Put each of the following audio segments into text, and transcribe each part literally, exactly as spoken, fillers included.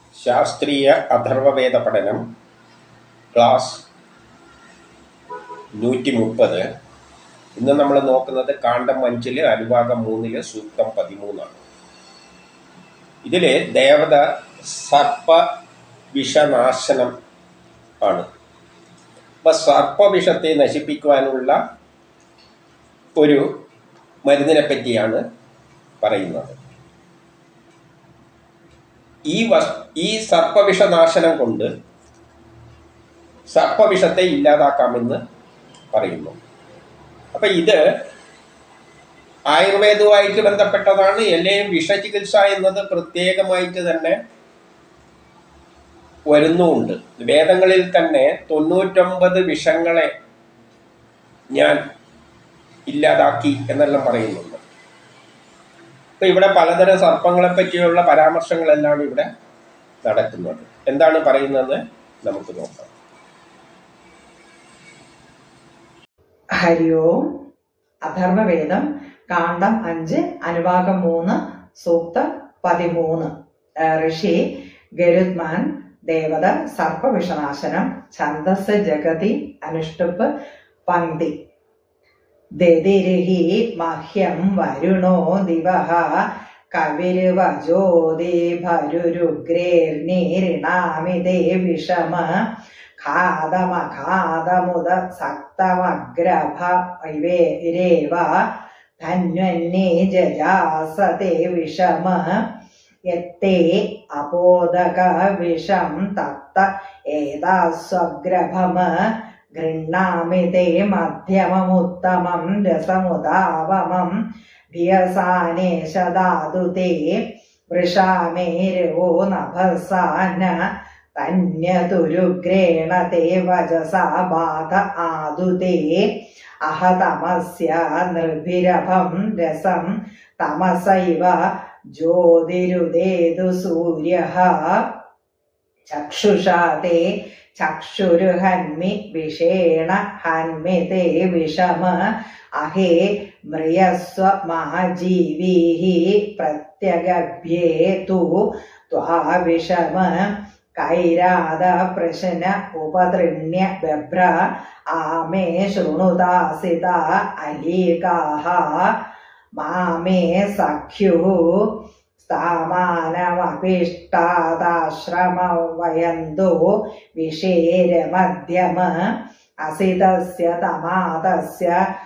ശാസ്ത്രീയ അഥർവവേദ പഠനം ക്ലാസ് നൂറ്റി മുപ്പത്. ഇന്ന് നമ്മൾ നോക്കുന്നത് കാണ്ഡം അഞ്ചില് അനുഭാഗം മൂന്നില് സൂക്തം പതിമൂന്നാണ്. ഇതില് ദേവത സർപ്പ വിഷനാശനം ആണ്. അപ്പൊ സർപ്പവിഷത്തെ നശിപ്പിക്കുവാനുള്ള ഒരു മരുന്നിനെ പറ്റിയാണ് പറയുന്നത്. ഈ വസ് ഈ സർപ്പവിഷനാശനം കൊണ്ട് സർപ്പവിഷത്തെ ഇല്ലാതാക്കാമെന്ന് പറയുന്നു. അപ്പൊ ഇത് ആയുർവേദവുമായിട്ട് ബന്ധപ്പെട്ടതാണ്. എല്ലാം വിഷചികിത്സ എന്നത് പ്രത്യേകമായിട്ട് തന്നെ വരുന്നുമുണ്ട്. വേദങ്ങളിൽ തന്നെ തൊണ്ണൂറ്റൊമ്പത് വിഷങ്ങളെ ഞാൻ ഇല്ലാതാക്കി എന്നെല്ലാം പറയുന്നുണ്ട്. അപ്പൊ ഇവിടെ പലതരം സർപ്പങ്ങളെ പറ്റിയുള്ള പരാമർശങ്ങളെല്ലാം ഇവിടെ നടക്കുന്നത്. എന്താണ് പറയുന്നത് നമുക്ക് നോക്കാം. ഹരി ഓം. അഥർവവേദം കാണ്ഡം അഞ്ച് അനുഭാഗം മൂന്ന് സൂക്തം പതിമൂന്ന്. ഋഷി ഗരുത്മാൻ ദേവത സർപ്പവിഷനാശനം. ഛന്ദസ് ജഗതി അനുഷ്ടുപ്പ് പങ്ക്തി. ദതിർഹി മഹ്യം വരുണോ ദിവഃ കവിർവജോതി ഭരുരുഗ്രേർനിരിണാമിതേ വിഷമ ഖാദമഖാദമുദ സക്തമഗ്രഭ ഇവേരേവ ധന്വന്യേ ജജാസതേ വിഷമ യത്തേ അപോദക വിഷം തത്ത ഏതാസ്വഗ്രഭമ ഗൃണ്ണാമി തേ മധ്യമമുത്തമം രസമുദാവമം ഭിയസാനേശദാതു തേ വൃഷാമേരവോ നഭസാന തന്യതുരുഗ്രേണ തേ വചസാ ബാധ ആദു തേ അഹതമസ്യ നിർഭിരഭം രസം തമസൈവ ജ്യോതിരുദേതു സൂര്യഃ ചക്ഷുഷാ തേ ചക്ഷുരുഹന്മി വിഷേണ ഹന്മി തേ വിഷമ അഹേ മ്രിയസ്വ മഹാജീവീഃ പ്രത്യഗഭ്യേതു ത്വാ വിഷമ കൈരാത പ്രശന ഉപതൃണ്യ ബഭ്ര ആമേ ശൃണുതാസിത അലീകാഃ മാമേ സഖ്യുഃ സ്ഥാമാനമഭിഷ്ടാദാശ്രമവയന്തോ വിഷേരമധ്യമ അസിതസ്യ തമാതസ്യ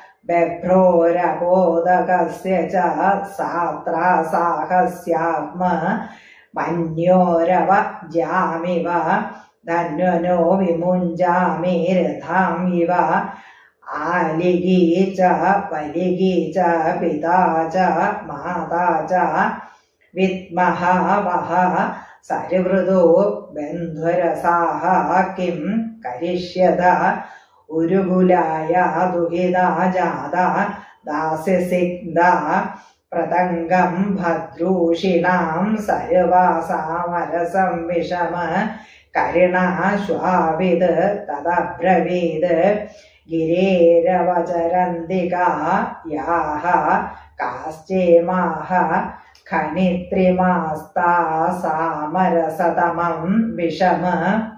ബഭ്രോരബോധകസ്യ ച സാത്രാസാഹസ്യാത്മ മന്യോരവ ജാമിവ ധന്വനോ വിമുഞ്ചാമി രഥാം ഇവ ആലിഗീ ച വലിഗീ ച പിതാ ച മാതാ ച വിദ്മഹ വഹ സരിവൃതോ ബന്ധുരസാഹ കിം കരിഷ്യത ഉരുകുലായ ദുഹിതാ ജാത ദാസ്യസിഗ്ധ പ്രതംഗം ഭദ്രൂഷിണാം സർവാസാമരസം വിഷമ കരുണാശ്വാവിത് തദബ്രവീത് ഗിരേരവചരന്തികാ യാഹ കാശ്ചേമാഹ ഖനിത്രിമാസ്താസാമരസതമം വിഷമ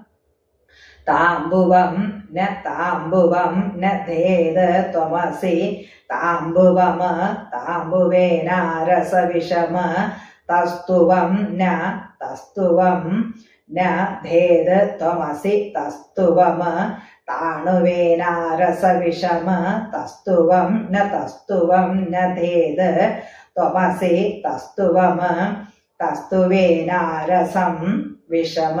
താംബുവം ന താംബുവം ന ധേത് ത്വമസി താംബുവമ താംബുവേനാരസ വിഷമ തസ്തുവം ന തസ്തുവം ന ധേത് ത്വമസി തസ്തുവമ താണുവേനാരസ വിഷമ തസ്തുവം ന തസ്തുവം ന ധേത് ത്വമസി തസ്തുവമ തസ്തുവേനാരസം വിഷമ.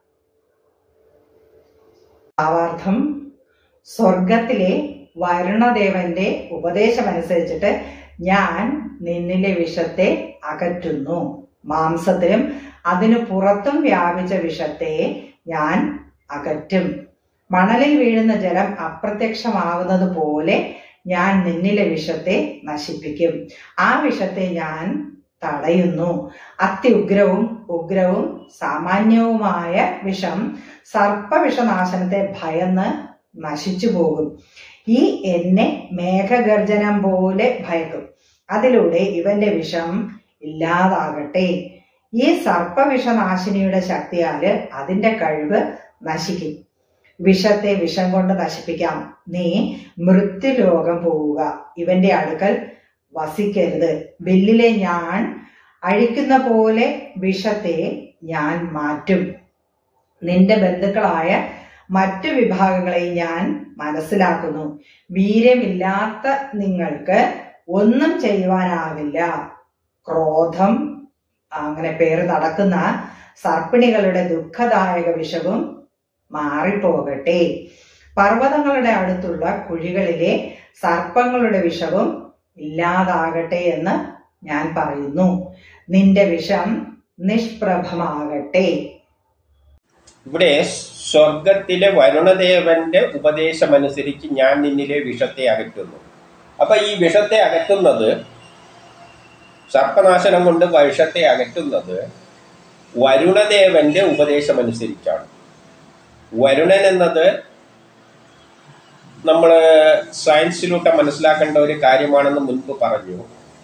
ഭാവാർത്ഥം: സ്വർഗത്തിലെ വരുണദേവന്റെ ഉപദേശമനുസരിച്ചിട്ട് ഞാൻ നിന്നിലെ വിഷത്തെ അകറ്റുന്നു. മാംസത്തിലും അതിനു പുറത്തും വ്യാപിച്ച വിഷത്തെ ഞാൻ അകറ്റും. മണലിൽ വീഴുന്ന ജലം അപ്രത്യക്ഷമാകുന്നത് പോലെ ഞാൻ നിന്നിലെ വിഷത്തെ നശിപ്പിക്കും. ആ വിഷത്തെ ഞാൻ തടയുന്നു. അത്യുഗ്രവും ഉഗ്രവും സാമാന്യവുമായ വിഷം സർപ്പവിഷനാശനത്തെ ഭയന്ന് നശിച്ചു പോകും. ഈ എന്നെ മേഘഗർജനം പോലെ ഭയക്കും. അതിലൂടെ ഇവന്റെ വിഷം ഇല്ലാതാകട്ടെ. ഈ സർപ്പവിഷനാശിനിയുടെ ശക്തിയാല് അതിന്റെ കഴിവ് നശിക്കും. വിഷത്തെ വിഷം കൊണ്ട് നശിപ്പിക്കാം. നീ മൃത്യുലോകം പോവുക. ഇവന്റെ അടുക്കൽ വസിക്കരുത്. വില്ലിലെ ഞാൻ അഴിക്കുന്ന പോലെ വിഷത്തെ ഞാൻ മാറ്റും. നിന്റെ ബന്ധുക്കളായ മറ്റു വിഭാഗങ്ങളെ ഞാൻ മനസ്സിലാക്കുന്നു. വീര്യമില്ലാത്ത നിങ്ങൾക്ക് ഒന്നും ചെയ്യുവാനാവില്ല. ക്രോധം അങ്ങനെ പേര് നടക്കുന്ന സർപ്പിണികളുടെ ദുഃഖദായക വിഷവും മാറിപ്പോകട്ടെ. പർവ്വതങ്ങളുടെ അടുത്തുള്ള കുഴികളിലെ സർപ്പങ്ങളുടെ വിഷവും ഇല്ലാതാകട്ടെ എന്ന് ഞാൻ പറയുന്നു. നിന്റെ വിഷം നിഷ്പ്രഭമാകട്ടെ. ഇവിടെ സ്വർഗത്തിലെ വരുണദേവന്റെ ഉപദേശമനുസരിച്ച് ഞാൻ നിന്നിലെ വിഷത്തെ അകറ്റുന്നു. അപ്പൊ ഈ വിഷത്തെ അകറ്റുന്നത്, സർപ്പനാശനം കൊണ്ട് വിഷത്തെ അകറ്റുന്നത് വരുണദേവന്റെ ഉപദേശമനുസരിച്ചാണ്. വരുണൻ എന്നത് നമ്മൾ സയൻസിലൂടെ മനസ്സിലാക്കേണ്ട ഒരു കാര്യമാണെന്ന് മുൻപ് പറഞ്ഞു.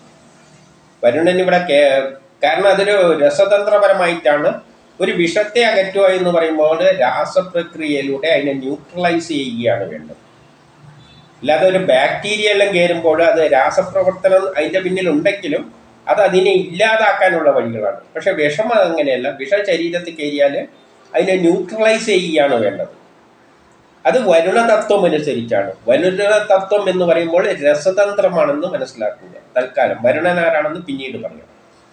വരുണൻ ഇവിടെ കാരണം അതൊരു രസതന്ത്രപരമായിട്ടാണ്. ഒരു വിഷത്തെ അകറ്റുക എന്ന് പറയുമ്പോൾ രാസപ്രക്രിയയിലൂടെ അതിനെ ന്യൂട്രലൈസ് ചെയ്യുകയാണ് വേണ്ടത്. അല്ലാതെ ഒരു ബാക്ടീരിയ എല്ലാം കയറുമ്പോൾ അത് രാസപ്രവർത്തനം അതിൻ്റെ പിന്നിലുണ്ടെങ്കിലും അത് അതിനെ ഇല്ലാതാക്കാനുള്ള വഴികളാണ്. പക്ഷെ വിഷം അങ്ങനെയല്ല. വിഷ ശരീരത്തിൽ കയറിയാൽ അതിനെ ന്യൂട്രലൈസ് ചെയ്യുകയാണ് വേണ്ടത്. അത് വരുണതത്വം അനുസരിച്ചാണ്. വരുണതത്വം എന്ന് പറയുമ്പോൾ രസതന്ത്രമാണെന്ന് മനസ്സിലാക്കുക. തൽക്കാലം വരുണനാരാണെന്ന് പിന്നീട് പറയാം.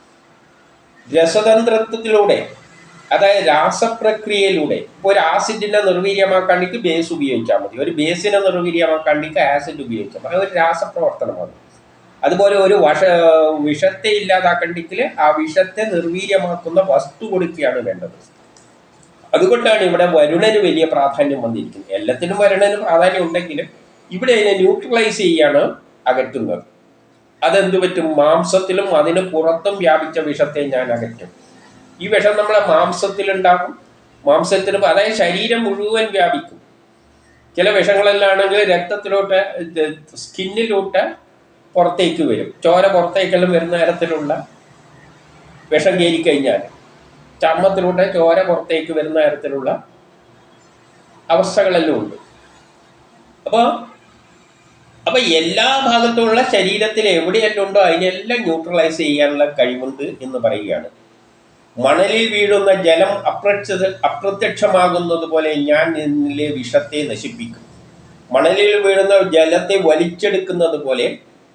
രസതന്ത്രത്തിലൂടെ, അതായത് രാസപ്രക്രിയയിലൂടെ, ഇപ്പോൾ ഒരു ആസിഡിനെ നിർവീര്യമാക്കാണ്ടിക്ക് ബേസ് ഉപയോഗിച്ചാൽ മതി. ഒരു ബേസിനെ നിർവീര്യമാക്കാണ്ടിക്ക് ആസിഡ് ഉപയോഗിച്ചാൽ മതി. അത് ഒരു രാസപ്രവർത്തനമാണ്. അതുപോലെ ഒരു വഷ വിഷത്തെ ഇല്ലാതാക്കണ്ടെങ്കിൽ ആ വിഷത്തെ നിർവീര്യമാക്കുന്ന വസ്തു കൊടുക്കുകയാണ് വേണ്ടത്. അതുകൊണ്ടാണ് ഇവിടെ വരുണന് വലിയ പ്രാധാന്യം വന്നിരിക്കുന്നത്. എല്ലാത്തിനും വരുണന് പ്രാധാന്യം ഉണ്ടെങ്കിലും ഇവിടെ അതിനെ ന്യൂട്രലൈസ് ചെയ്യാണ് അകറ്റുന്നത്. അതെന്ത് പറ്റും? മാംസത്തിലും അതിന് പുറത്തും വ്യാപിച്ച വിഷത്തെ ഞാൻ അകറ്റും. ഈ വിഷം നമ്മളെ മാംസത്തിലുണ്ടാകും. മാംസത്തിലും, അതായത് ശരീരം മുഴുവൻ വ്യാപിക്കും. ചില വിഷങ്ങളെല്ലാം ആണെങ്കിൽ രക്തത്തിലോട്ട്, സ്കിന്നിലോട്ട് പുറത്തേക്ക് വരും. ചോര പുറത്തേക്കെല്ലാം വരുന്ന തരത്തിലുള്ള വിഷം കയറിക്കഴിഞ്ഞാൽ ചർമ്മത്തിലൂടെ ചോര പുറത്തേക്ക് വരുന്ന തരത്തിലുള്ള അവസ്ഥകളെല്ലാം ഉണ്ട്. അപ്പോൾ അപ്പോൾ എല്ലാ ഭാഗത്തുമുള്ള ശരീരത്തിൽ എവിടെയെല്ലാം ഉണ്ടോ അതിനെല്ലാം ന്യൂട്രലൈസ് ചെയ്യാനുള്ള കഴിവുണ്ട് എന്ന് പറയുകയാണ്. മണലിൽ വീഴുന്ന ജലം അപ്രത്യ അപ്രത്യക്ഷമാകുന്നത് പോലെ ഞാൻ നിന്നിലെ വിഷത്തെ നശിപ്പിക്കും. മണലിൽ വീഴുന്ന ജലത്തെ വലിച്ചെടുക്കുന്നത് പോലെ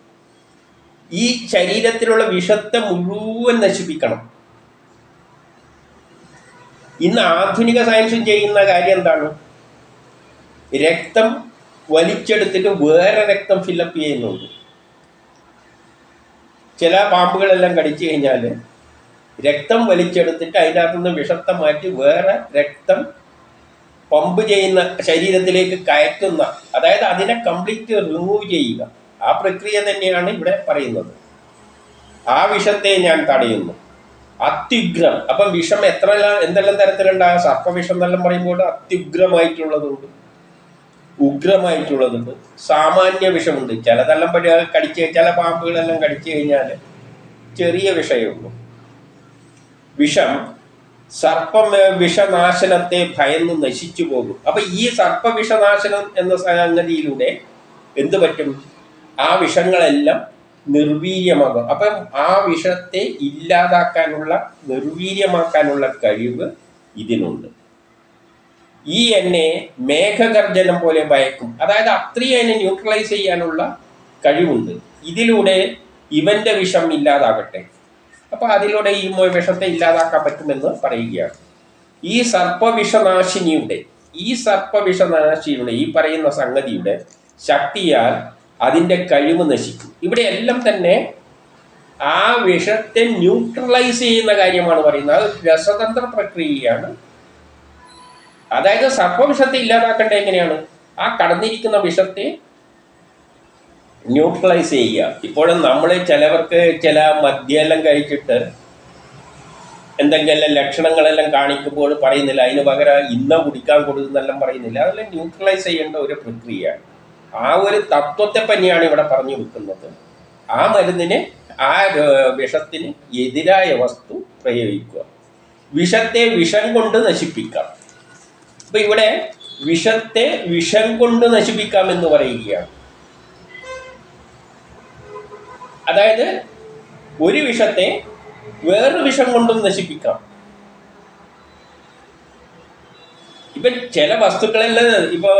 ഈ ശരീരത്തിലുള്ള വിഷത്തെ മുഴുവൻ നശിപ്പിക്കണം. ഇന്ന് ആധുനിക സയൻസും ചെയ്യുന്ന കാര്യം എന്താണ്? രക്തം വലിച്ചെടുത്തിട്ട് വേറെ രക്തം ഫില്ലപ്പ് ചെയ്യുന്നുണ്ട്. ചില പാമ്പുകളെല്ലാം കടിച്ചു കഴിഞ്ഞാൽ രക്തം വലിച്ചെടുത്തിട്ട് അതിനകത്തു നിന്ന് വിഷത്തെ മാറ്റി വേറെ രക്തം പമ്പ് ചെയ്യുന്ന, ശരീരത്തിലേക്ക് കയറ്റുന്ന, അതായത് അതിനെ കംപ്ലീറ്റ് റിമൂവ് ചെയ്യുക. ആ പ്രക്രിയ തന്നെയാണ് ഇവിടെ പറയുന്നത്. ആ വിഷത്തെ ഞാൻ തടയുന്നു. അത്യുഗ്രം. അപ്പം വിഷം എത്ര എന്തെല്ലാം തരത്തിലുണ്ടാകും? സർപ്പവിഷം എന്നെല്ലാം പറയുമ്പോൾ അത്യുഗ്രമായിട്ടുള്ളതുണ്ട്, ഉഗ്രമായിട്ടുള്ളതുണ്ട്, സാമാന്യ വിഷമുണ്ട്. ചിലതെല്ലാം പടി കടിച്ച് ചില പാമ്പുകളെല്ലാം കടിച്ചു കഴിഞ്ഞാൽ ചെറിയ വിഷമേ ഉള്ളൂ. വിഷം സർപ്പം വിഷനാശനത്തെ ഭയന്ന് നശിച്ചു പോകും. അപ്പൊ ഈ സർപ്പവിഷനാശനം എന്ന സംഗതിയിലൂടെ എന്ത് പറ്റും? ആ വിഷങ്ങളെല്ലാം നിർവീര്യമാകും. അപ്പം ആ വിഷത്തെ ഇല്ലാതാക്കാനുള്ള, നിർവീര്യമാക്കാനുള്ള കഴിവ് ഇതിനുണ്ട്. ഈ എന്നെ മേഘഗർജനം പോലെ ഭയക്കും. അതായത് അത്രയും അതിനെ ന്യൂട്രലൈസ് ചെയ്യാനുള്ള കഴിവുണ്ട്. ഇതിലൂടെ ഇവന്റെ വിഷം ഇല്ലാതാകട്ടെ. അപ്പൊ അതിലൂടെ ഈ വിഷത്തെ ഇല്ലാതാക്കാൻ പറ്റുമെന്ന് പറയുകയാണ്. ഈ സർപ്പവിഷനാശിനിയുടെ ഈ സർപ്പവിഷനാശിനിയുടെ ഈ പറയുന്ന സംഗതിയുടെ ശക്തിയാൽ അതിൻ്റെ കഴിവ് നശിക്കും. ഇവിടെ എല്ലാം തന്നെ ആ വിഷത്തെ ന്യൂട്രലൈസ് ചെയ്യുന്ന കാര്യമാണ് പറയുന്നത്. അത് രസതന്ത്ര പ്രക്രിയയാണ്. അതായത് സർപ്പവിഷത്തെ ഇല്ലാതാക്കേണ്ടത് എങ്ങനെയാണ്? ആ കടന്നിരിക്കുന്ന വിഷത്തെ ന്യൂട്രലൈസ് ചെയ്യുക. ഇപ്പോഴും നമ്മൾ ചിലവർക്ക് ചില മദ്യമെല്ലാം കഴിച്ചിട്ട് എന്തെങ്കിലും ലക്ഷണങ്ങളെല്ലാം കാണിക്കുമ്പോൾ പറയുന്നില്ല, അതിന് പകരം ഇന്ന കുടിക്കാൻ കൊടുക്കുന്നെല്ലാം പറയുന്നില്ല. അതെല്ലാം ന്യൂട്രലൈസ് ചെയ്യേണ്ട ഒരു പ്രക്രിയയാണ്. ആ ഒരു തത്വത്തെ തന്നെയാണ് ഇവിടെ പറഞ്ഞു വെക്കുന്നത്. ആ മരുന്നിനെ ആ വിഷത്തിന് എതിരായ വസ്തു പ്രയോഗിക്കുക. വിഷത്തെ വിഷം കൊണ്ട് നശിപ്പിക്കാം. അപ്പൊ ഇവിടെ വിഷത്തെ വിഷം കൊണ്ട് നശിപ്പിക്കാം എന്ന് പറയുകയാണ്. അതായത് ഒരു വിഷത്തെ വേറൊരു വിഷം കൊണ്ടും നശിപ്പിക്കാം. ഇപ്പൊ ചില വസ്തുക്കളെല്ലാം ഇപ്പൊ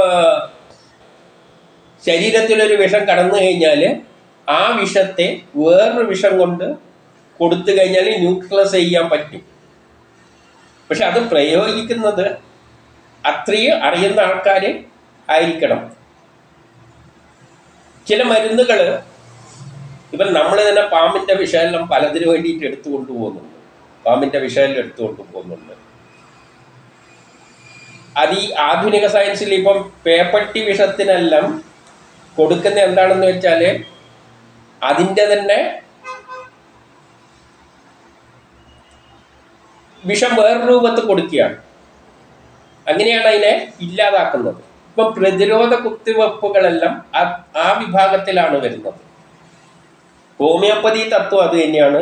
ശരീരത്തിലൊരു വിഷം കടന്നു കഴിഞ്ഞാൽ ആ വിഷത്തെ വേറൊരു വിഷം കൊണ്ട് കൊടുത്തു കഴിഞ്ഞാൽ ന്യൂട്രലൈസ് ചെയ്യാൻ പറ്റും. പക്ഷെ അത് പ്രയോഗിക്കുന്നത് അത്രയും അറിയുന്ന ആൾക്കാർ ആയിരിക്കണം. ചില മരുന്നുകൾ ഇപ്പം നമ്മൾ തന്നെ പാമ്പിൻ്റെ വിഷമെല്ലാം പലതിനു വേണ്ടിയിട്ട് എടുത്തു കൊണ്ടുപോകുന്നുണ്ട്. പാമ്പിൻ്റെ വിഷമെല്ലാം എടുത്തു കൊണ്ടുപോകുന്നുണ്ട്. അത് ഈ ആധുനിക സയൻസിൽ ഇപ്പം പേപ്പട്ടി വിഷത്തിനെല്ലാം കൊടുക്കുന്ന എന്താണെന്ന് വെച്ചാൽ അതിൻ്റെ തന്നെ വിഷം വേറൊരു രൂപത്തിൽ കൊടുക്കുകയാണ്. അങ്ങനെയാണ് അതിനെ ഇല്ലാതാക്കുന്നത്. ഇപ്പം പ്രതിരോധ കുത്തിവെപ്പുകളെല്ലാം ആ വിഭാഗത്തിലാണ് വരുന്നത്. ഹോമിയോപ്പതി തത്വം അത് തന്നെയാണ്.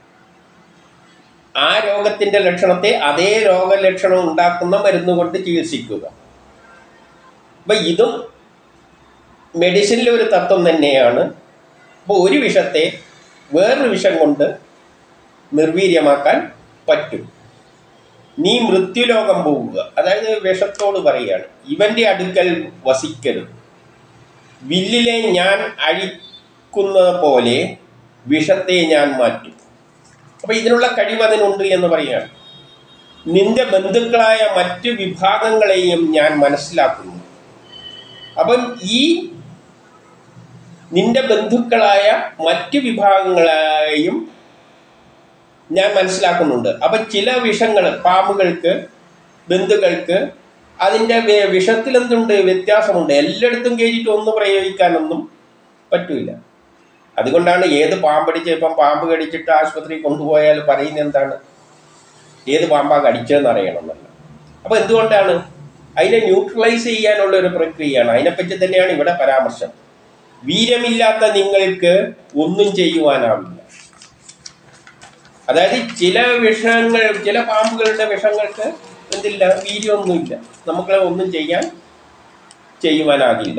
ആ രോഗത്തിൻ്റെ ലക്ഷണത്തെ അതേ രോഗലക്ഷണം ഉണ്ടാക്കുന്ന മരുന്ന് കൊണ്ട് ചികിത്സിക്കുക. അപ്പം ഇതും മെഡിസിനിലെ ഒരു തത്വം തന്നെയാണ്. അപ്പോൾ ഒരു വിഷത്തെ വേറൊരു വിഷം കൊണ്ട് നിർവീര്യമാക്കാൻ പറ്റും. നീ മൃത്യുലോകം പോവുക, അതായത് വിഷത്തോട് പറയുകയാണ്, ഇവൻ്റെ അടുക്കൽ വസിക്കരുത്. വില്ലിലെ ഞാൻ അഴിക്കുന്നത് പോലെ വിഷത്തെ ഞാൻ മാറ്റും. അപ്പം ഇതിനുള്ള കഴിവ് അതിനുണ്ട് എന്ന് പറയുകയാണ്. നിന്റെ ബന്ധുക്കളായ മറ്റു വിഭാഗങ്ങളെയും ഞാൻ മനസ്സിലാക്കുന്നു. അപ്പം ഈ നിന്റെ ബന്ധുക്കളായ മറ്റു വിഭാഗങ്ങളെയും ഞാൻ മനസ്സിലാക്കുന്നുണ്ട്. അപ്പം ചില വിഷങ്ങൾ പാമ്പുകൾക്ക്, ബന്ധുക്കൾക്ക് അതിൻ്റെ വിഷത്തിലെന്തുണ്ട് വ്യത്യാസമുണ്ട്. എല്ലായിടത്തും കയറിയിട്ട് ഒന്ന് പ്രയോഗിക്കാനൊന്നും പറ്റില്ല. അതുകൊണ്ടാണ് ഏത് പാമ്പടിച്ച് ഇപ്പം പാമ്പ് കടിച്ചിട്ട് ആശുപത്രി കൊണ്ടുപോയാൽ പറയുന്നത് എന്താണ്, ഏത് പാമ്പാണ് കടിച്ചതെന്ന് അറിയണമെന്നല്ല. അപ്പോൾ എന്തുകൊണ്ടാണ് അതിനെ ന്യൂട്രലൈസ് ചെയ്യാനുള്ള ഒരു പ്രക്രിയയാണ്. അതിനെപ്പറ്റി തന്നെയാണ് ഇവിടെ പരാമർശം. വീര്യമില്ലാത്ത നിങ്ങൾക്ക് ഒന്നും ചെയ്യുവാനാവില്ല. അതായത് ചില വിഷങ്ങൾ, ചില പാമ്പുകളുടെ വിഷങ്ങൾക്ക് എന്തില്ല, വീര്യമൊന്നുമില്ല, നമുക്ക് ഒന്നും ചെയ്യാൻ ചെയ്യുവാനാകില്ല.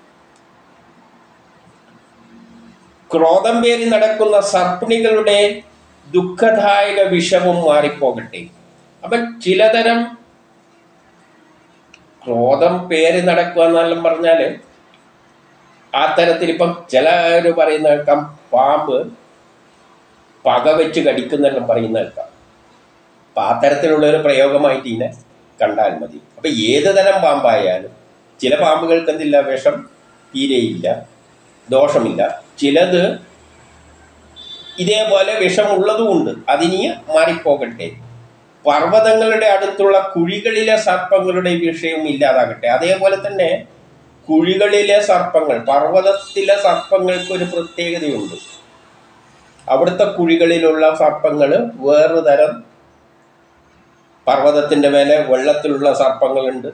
ക്രോധം പേരി നടക്കുന്ന സർപ്പിണികളുടെ ദുഃഖദായക വിഷവും മാറിപ്പോകട്ടെ. അപ്പം ചിലതരം ക്രോധം പേര് നടക്കുക എന്നെല്ലാം പറഞ്ഞാൽ ആ തരത്തിൽ ഇപ്പം ചിലർ പറയുന്ന കേൾക്കാം, പാമ്പ് പക വെച്ച് കടിക്കുന്നെല്ലാം പറയുന്ന കേൾക്കാം. അപ്പം ആ തരത്തിലുള്ള ഒരു പ്രയോഗമായിട്ട് ഇതിനെ കണ്ടാൽ മതി. അപ്പം ഏത് തരം പാമ്പായാലും ചില പാമ്പുകൾക്ക് എന്തില്ല, വിഷം തീരെയില്ല, ദോഷമില്ല. ചിലത് ഇതേപോലെ വിഷമുള്ളതുമുണ്ട്, അതിനി മാറിപ്പോകട്ടെ. പർവ്വതങ്ങളുടെ അടുത്തുള്ള കുഴികളിലെ സർപ്പങ്ങളുടെ വിഷയം ഇല്ലാതാകട്ടെ. അതേപോലെ തന്നെ കുഴികളിലെ സർപ്പങ്ങൾ, പർവ്വതത്തിലെ സർപ്പങ്ങൾക്ക് ഒരു പ്രത്യേകതയുണ്ട്. അവിടുത്തെ കുഴികളിലുള്ള സർപ്പങ്ങൾ വേറൊരു തരം, പർവ്വതത്തിൻ്റെ മേലെ വെള്ളത്തിലുള്ള സർപ്പങ്ങളുണ്ട്.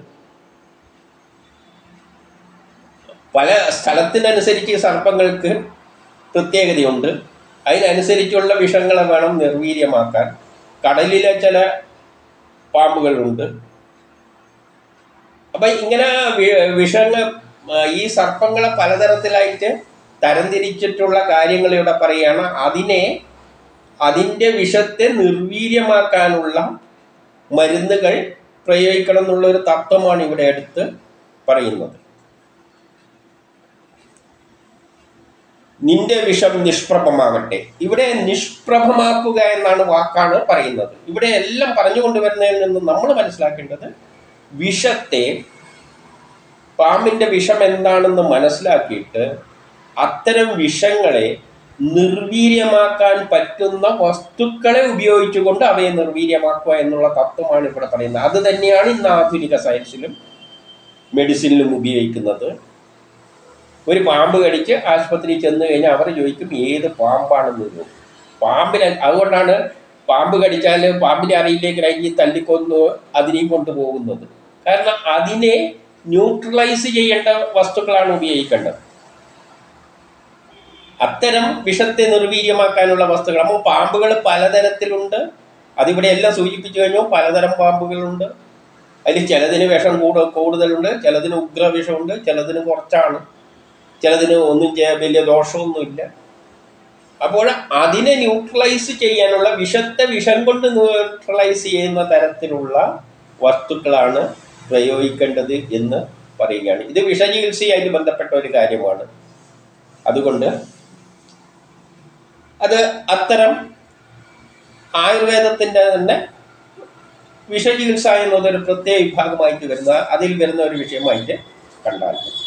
പല സ്ഥലത്തിനനുസരിച്ച് സർപ്പങ്ങൾക്ക് പ്രത്യേകതയുണ്ട്. അതിനനുസരിച്ചുള്ള വിഷങ്ങളെ വേണം നിർവീര്യമാക്കാൻ. കടലിലെ ചില പാമ്പുകളുണ്ട്. അപ്പം ഇങ്ങനെ വിഷങ്ങൾ, ഈ സർപ്പങ്ങളെ പലതരത്തിലായിട്ട് തരംതിരിച്ചിട്ടുള്ള കാര്യങ്ങൾ ഇവിടെ പറയുകയാണ്. അതിനെ, അതിൻ്റെ വിഷത്തെ നിർവീര്യമാക്കാനുള്ള മരുന്നുകൾ പ്രയോഗിക്കണം എന്നുള്ളൊരു തത്വമാണ് ഇവിടെ എടുത്ത് പറയുന്നത്. നിന്റെ വിഷം നിഷ്പ്രഭമാകട്ടെ. ഇവിടെ നിഷ്പ്രഭമാക്കുക എന്നാണ് വാക്കാണ് പറയുന്നത്. ഇവിടെ എല്ലാം പറഞ്ഞുകൊണ്ടുവരുന്നതിൽ നിന്ന് നമ്മൾ മനസ്സിലാക്കേണ്ടത്, വിഷത്തെ, പാമ്പിൻ്റെ വിഷം എന്താണെന്ന് മനസ്സിലാക്കിയിട്ട് അത്തരം വിഷങ്ങളെ നിർവീര്യമാക്കാൻ പറ്റുന്ന വസ്തുക്കളെ ഉപയോഗിച്ചുകൊണ്ട് അവയെ നിർവീര്യമാക്കുക എന്നുള്ള തത്വമാണ് ഇവിടെ പറയുന്നത്. അത് തന്നെയാണ് ഇന്ന് ആധുനിക സയൻസിലും മെഡിസിനിലും ഉപയോഗിക്കുന്നത്. ഒരു പാമ്പ് കടിച്ച് ആശുപത്രിയിൽ ചെന്ന് കഴിഞ്ഞാൽ അവർ ചോദിക്കും ഏത് പാമ്പാണെന്ന് ചോദിക്കും. പാമ്പിനെ, അതുകൊണ്ടാണ് പാമ്പ് കടിച്ചാൽ പാമ്പിനെ അറിയിലേക്ക് കഴിഞ്ഞ് തല്ലിക്കൊന്ന് അതിനെയും കൊണ്ടുപോകുന്നത്. കാരണം അതിനെ ന്യൂട്രലൈസ് ചെയ്യേണ്ട വസ്തുക്കളാണ് ഉപയോഗിക്കേണ്ടത്. അത്തരം വിഷത്തെ നിർവീര്യമാക്കാനുള്ള വസ്തുക്കൾ. അപ്പോൾ പാമ്പുകൾ പലതരത്തിലുണ്ട്. അതിവിടെ എല്ലാം സൂചിപ്പിച്ചു കഴിഞ്ഞു. പലതരം പാമ്പുകളുണ്ട്. അതിൽ ചിലതിന് വിഷം കൂട് കൂടുതലുണ്ട്, ചിലതിന് ഉഗ്രവിഷമുണ്ട്, ചിലതിന് കുറച്ചാണ്, ചിലതിന് ഒന്നും വലിയ ദോഷമൊന്നുമില്ല. അപ്പോൾ അതിനെ ന്യൂട്രലൈസ് ചെയ്യാനുള്ള, വിഷത്തെ വിഷം കൊണ്ട് ന്യൂട്രലൈസ് ചെയ്യുന്ന തരത്തിലുള്ള വസ്തുക്കളാണ് പ്രയോഗിക്കേണ്ടത് എന്ന് പറയുകയാണ്. ഇത് വിഷചികിത്സയായിട്ട് ബന്ധപ്പെട്ട ഒരു കാര്യമാണ്. അതുകൊണ്ട് അത് അത്തരം ആയുർവേദത്തിൻ്റെ തന്നെ വിഷചികിത്സ എന്നതൊരു പ്രത്യേക വിഭാഗമായിട്ട് വരുന്ന, അതിൽ വരുന്ന ഒരു വിഷയമായിട്ട് കണ്ടാൽ